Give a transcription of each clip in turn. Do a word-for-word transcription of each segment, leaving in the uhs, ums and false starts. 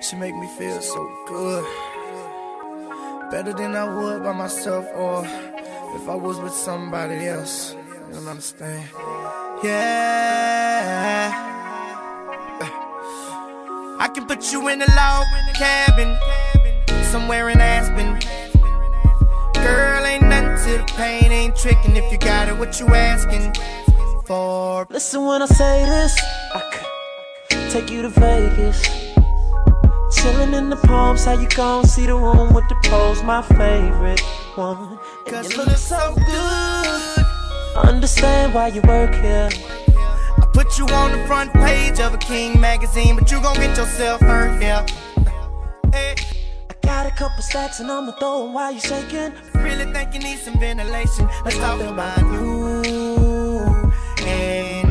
She make me feel so good, better than I would by myself, or if I was with somebody else. You don't understand? Yeah, I can put you in a log cabin somewhere in Aspen. Girl, ain't nothing to the pain, ain't tricking if you got it, what you asking for? Listen when I say this, I could take you to Vegas, chillin' in the palms, how you gon' see the room with the pros, my favorite one. And you look so good, understand why you work here. I put you on the front page of a King magazine, but you gon' get yourself hurt here. Hey. Got a couple stacks and I'ma throw them while you shaking. Really think you need some ventilation. Let's talk about you and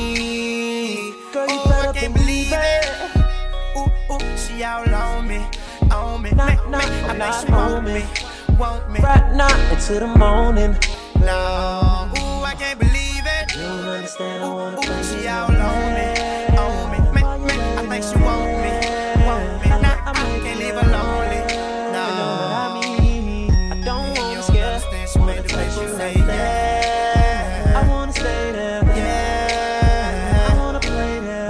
me. Girl, you oh, better I can't believe believe it. it. Ooh, ooh, she all on me, on me. Nah, me, nah, me. I I'm think not she want on me, me. want me. Right now into the morning. No, ooh, I can't believe it. You don't understand, I wanna ooh, play ooh, she you all on me, on me. me, me. I think she want me, want me. Nah, I can't leave her lonely. No, I don't wanna scare. she made the place you say yeah. I wanna stay there, yeah. I wanna play there,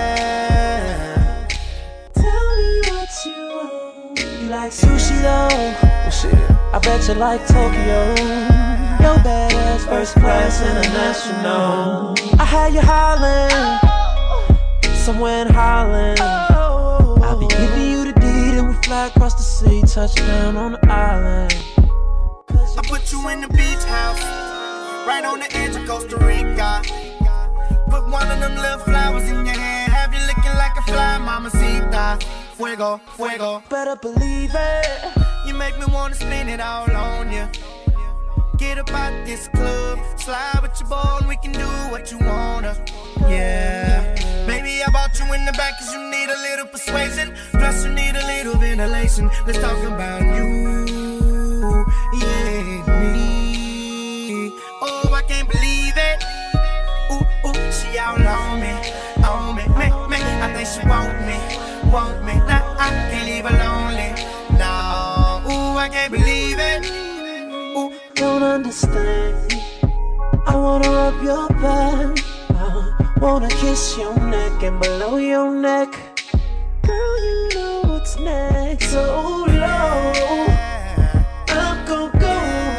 yeah. Tell me what you want. You like sushi though? Well, shit, I bet you like Tokyo. Yo, badass, first class, international. I had you hollering, somewhere in Holland. I'll be giving you the deed and we fly across the sea, touchdown on the island. I put you in the beach house, right on the edge of Costa Rica. Put one of them little flowers in your hand, have you looking like a fly, mamacita. Fuego, fuego. Better believe it. You make me wanna spin it all on you. Get up out this club, slide with your ball, and we can do what you wanna. Yeah, maybe I bought you in the back cause you need a little persuasion, plus you need a little ventilation. Let's talk about you, yeah, me. Oh, I can't believe it. Ooh, ooh, she all on me, on me, me, me. I think she want me, want me. Nah, I can't leave her lonely. No, ooh, I can't believe it. Ooh. Don't understand. I wanna rub your back, I wanna kiss your neck and below your neck. Girl, you know what's next. So low, I'm gon' go.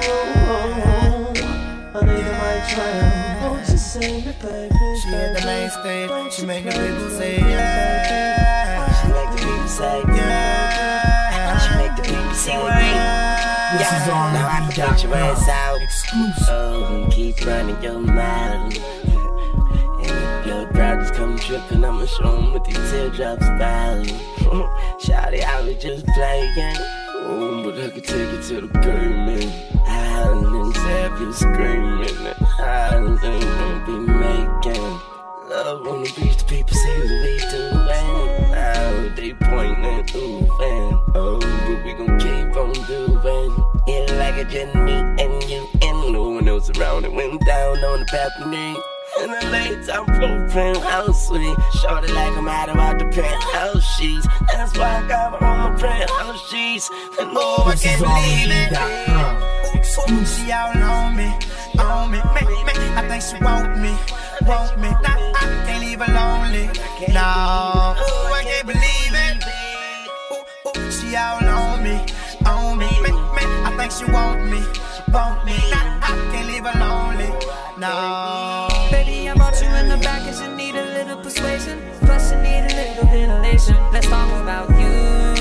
I need a mic drown. Won't you sing it, baby? She hit the main stage, she make the people say yeah. She make the people say yeah. She make the people say yeah. This is on now I can put your ass out. Exclusive. Oh, keep running your mouth. And if your crowd just come tripping, I'ma show 'em with these teardrops falling. Shawty, I was just playing. Oh, but I could take it to the pavement. Howling, have you screaming. Howling, don't be making love on the beach. The people say what we doing. Now they pointing, ooh, and oh, but we gon' keep on doing it like it just me and you, and no one else around. It went down on the balcony in the late time propane house suite. Shorty like I'm out about the penthouse sheets. That's why I got her on my penthouse sheets. And oh, I can't believe it. Ooh, she all on me, on me, me, me. I think she want me, want me. Nah, I can't leave her lonely. No, ooh, I can't believe it. Ooh, ooh, she all on me, on me, me, me. I think she want me, want me. Nah, I can't leave her lonely. No. Baby, I brought you in the back cause you need a little persuasion, plus you need a little ventilation. Let's talk about you,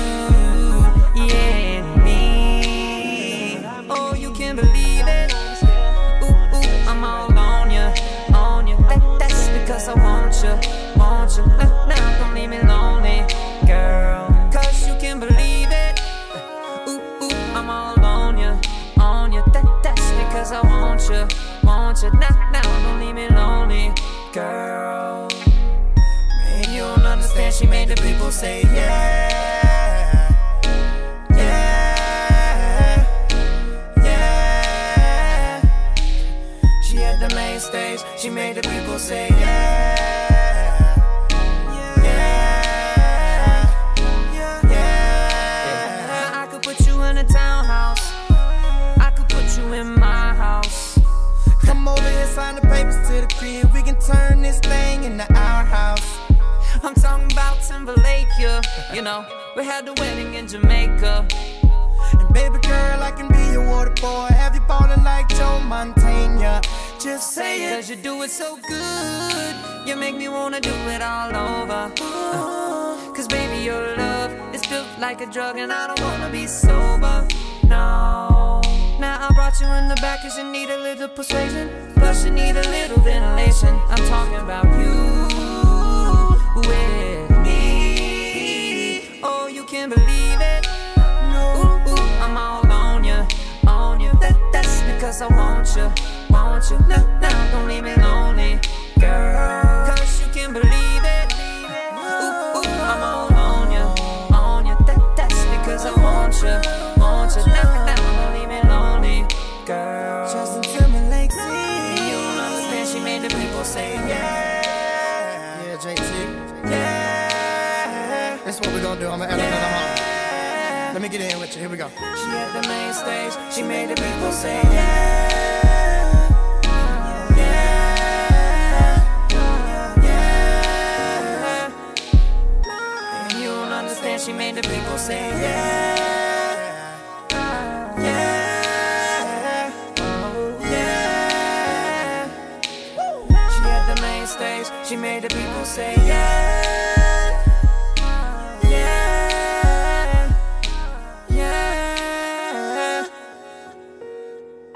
yeah, and me. Oh, you can believe it. Ooh, ooh, I'm all on ya, on ya. That, that's because I want you, want you. Now, now don't leave me lonely, girl, cause you can believe it. Ooh, ooh, I'm all on ya, on ya. That, that's because I want you, want you. Now, now don't leave me lonely, girl. Man, you don't understand, she made the people say yeah. Stage, she made the people say yeah, yeah, yeah. Timberlake, yeah. You know, we had the wedding in Jamaica. And baby girl, I can be your water boy. Have you ballin' like Joe Montana? Just say it. Cause you do it so good. You make me wanna do it all over. Uh, Cause baby, your love is built like a drug, and I don't wanna be sober. No. Now I brought you in the back cause you need a little persuasion. Plus you need a little ventilation. I'm talking about you with me. Oh, you can't believe it. Ooh, ooh, I'm all on you, on you. That, that's because I want you, want you. Now, now, don't leave me lonely, girl. Cause you can believe it. Ooh, ooh, I'm all on you, on you. That, that's because I want you, want you. Now, now, don't leave me lonely, girl. Justin Timberlake, see. You don't understand, she made the people say yeah. Yeah, J T. Yeah. That's what we gonna do. I'm gonna add another harmony. Let me get in with you. Here we go. She at the main stage. She made the people say yeah. Yeah. Yeah. And you don't understand. She made the people say yeah. Yeah. Yeah. She at the main stage. She made the people say yeah.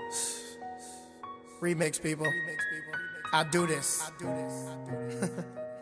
Remix people. I do this. I do this.